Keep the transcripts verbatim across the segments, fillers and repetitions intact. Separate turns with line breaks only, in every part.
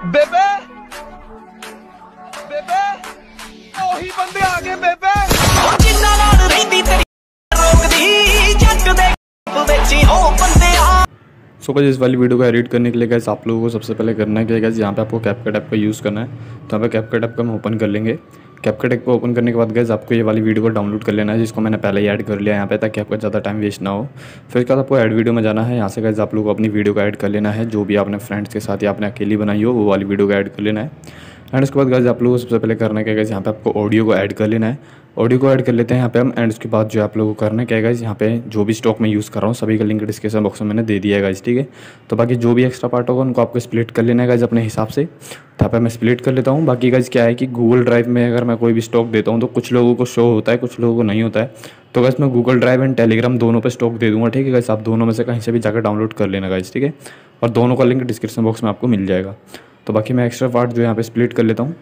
बेबे बेबे ओही बंदे आ गए बेबे जिन्ना नाल रहिंदी तेरी रोकदी जट दे विच हो बंदे आ।
सो गाइस इस वाली वीडियो को एडिट करने के लिए गाइस आप लोगों को सबसे पहले करना है कि गाइस यहाँ पे आपको कैपकट ऐप का यूज़ करना है। तो यहाँ पे कैपकट ऐप का हम ओपन कर लेंगे। कैपकट ऐप को ओपन करने के बाद गाइस आपको ये वाली वीडियो को डाउनलोड कर लेना है, जिसको मैंने पहले ही ऐड कर लिया यहाँ पे, ताकि आपका ज़्यादा टाइम वेस्ट ना हो। फिर उसके बाद आपको ऐड वीडियो में जाना है। यहाँ से गाइस आप लोग को अपनी वीडियो को ऐड कर लेना है, जो भी आपने फ्रेंड्स के साथ या आपने अकेली बनाई हो वो वाली वीडियो को ऐड कर लेना है। एंड उसके बाद गाइस आप लोगों को सबसे पहले करना है क्या गाइस, यहाँ पे आपको ऑडियो को ऐड कर लेना है। ऑडियो को ऐड कर लेते हैं यहाँ पे हम। एंड उसके बाद जो आप लोगों को करना है क्या गाइस, यहाँ पे जो भी स्टॉक मैं यूज़ कर रहा हूँ सभी का लिंक डिस्क्रिप्शन बॉक्स में मैंने दे दिया है गाइस, ठीक है। तो बाकी जो भी एक्स्ट्रा पार्ट होगा उनको आपको स्प्लिट कर लेना है गाइस अपने हिसाब से। तो यहाँ पे मैं स्प्लिट कर लेता हूँ। बाकी गाइस क्या है कि गूगल ड्राइव में अगर मैं कोई भी स्टॉक देता हूँ तो कुछ लोगों को शो होता है, कुछ लोगों को नहीं होता है। तो गाइस मैं गूगल ड्राइव एंड टेलीग्राम दोनों पे स्टॉक दे दूँगा, ठीक है गाइस। आप दोनों में से कहीं से भी जाकर डाउनलोड कर लेना गाइस, ठीक है। और दोनों का लिंक डिस्क्रिप्शन बॉक्स में आपको मिल जाएगा। तो बाकी मैं एक्स्ट्रा पार्ट जो यहाँ पे स्प्लिट कर लेता हूँ।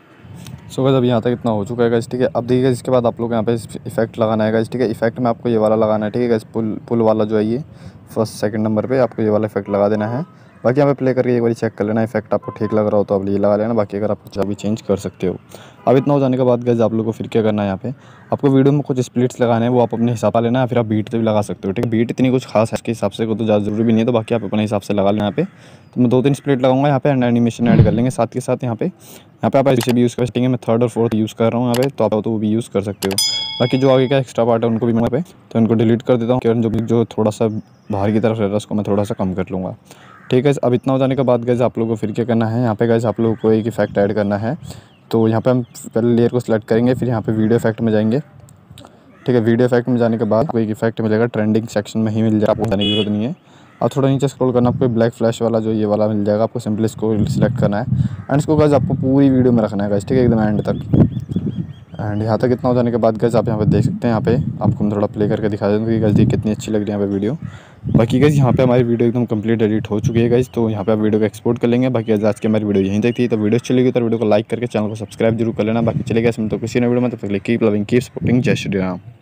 सो गाइस अब यहाँ तक इतना हो चुका है गाइस, ठीक है। अब देखिए इसके बाद आप लोग यहाँ पे इफेक्ट लगाना है गाइस, ठीक है। इफेक्ट में आपको ये वाला लगाना है, ठीक है गाइस। पुल पुल वाला जो है ये फर्स्ट सेकंड नंबर पे आपको ये वाला इफेक्ट लगा देना है। बाकी यहाँ पे प्ले करके एक बार चेक कर लेना, इफेक्ट आपको ठीक लग रहा हो तो आप ये लगा लेना। बाकी अगर आप चाहे भी चेंज कर सकते हो। अब इतना हो जाने के बाद गाइस आप लोगों को फिर क्या करना है, यहाँ पे आपको वीडियो में कुछ स्प्लिट्स लगाने हैं, वो आप अपने हिसाब से लेना है। फिर आप बीट से भी लगा सकते हो, ठीक है। बीट इतनी कुछ खास है इसके हिसाब से को तो ज़्यादा जरूरी भी नहीं है, तो बाकी आप अपने हिसाब से लगा लेना यहाँ पे। तो मैं दो तीन स्प्लिट लगाऊंगा यहाँ पे एंड एनिमेशन ऐड कर लेंगे साथ के साथ। यहाँ पे यहाँ पे आप ऐसे भी यूज़ कर सकते हैं। मैं थर्ड और फोर्थ यूज़ कर रहा हूँ यहाँ पे, तो आप तो वो भी यूज़ कर सकते हो। बाकी जो आगे का एक्स्ट्रा पार्ट है उनको भी मैं यहाँ पे तो इनको डिलीट कर देता हूँ। जो जो थोड़ा सा बाहर की तरफ रह रहा है उसको मैं थोड़ा सा कम कर लूँगा, ठीक है। अब इतना हो जाने के बाद गाइस आप लोगों को फिर क्या करना है, यहाँ पे गाइस आप लोगों को एक इफेक्ट ऐड करना है। तो यहाँ पे हम पहले लेयर को सिलेक्ट करेंगे, फिर यहाँ पे वीडियो इफेक्ट में जाएंगे, ठीक है। वीडियो इफेक्ट में जाने के बाद कोई इफेक्ट मिलेगा, ट्रेंडिंग सेक्शन में ही मिल जाएगा, आपको जाने की जरूरत नहीं है। अब थोड़ा नीचे स्क्रॉल करना, आपको ब्लैक फ्लैश वाला जो ये वाला मिल जाएगा, आपको सिंपली इसको सिलेक्ट करना है। एंड इसको गाइस आपको पूरी वीडियो में रखना है गाइस, ठीक है, एकदम एंड तक। एंड यहाँ तक इतना हो जाने के बाद गाइस आप यहाँ पे देख सकते हैं, यहाँ पे आपको मैं थोड़ा प्ले करके दिखा देता हूँ कि गाइस कितनी अच्छी लग रही है यहाँ पे वीडियो। बाकी गाइस यहाँ पे हमारी वीडियो एकदम कंप्लीट एडिट हो चुकी है गाइस। तो यहाँ पे आप वीडियो को एक्सपोर्ट कर लेंगे। बाकी आज की हमारी वीडियो यहीं तक थी। तो वीडियो अच्छी लगी तो वीडियो को लाइक करके चैनल को सब्सक्राइब जरूर कर लेना। बाकी चलेगा इसमें तो किसी ने वीडियो में, तो कीप लविंग कीप सपोर्टिंग। जय श्री राम।